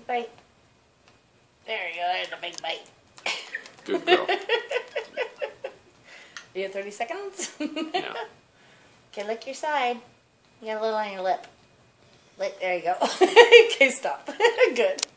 big bite. There you go. There's a big bite. Good girl. You have 30 seconds? Yeah. Okay, lick your side. You got a little on your lip. There you go. Okay, stop. Good.